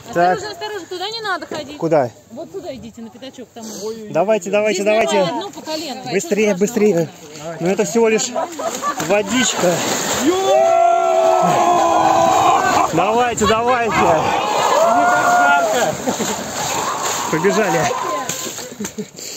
Осторожно, осторожно, туда не надо ходить. Куда? Вот туда идите, на пятачок там. Давайте, давайте, давайте. Быстрее, быстрее. Но это всего лишь водичка. Давайте, давайте. Не так жарко. Побежали.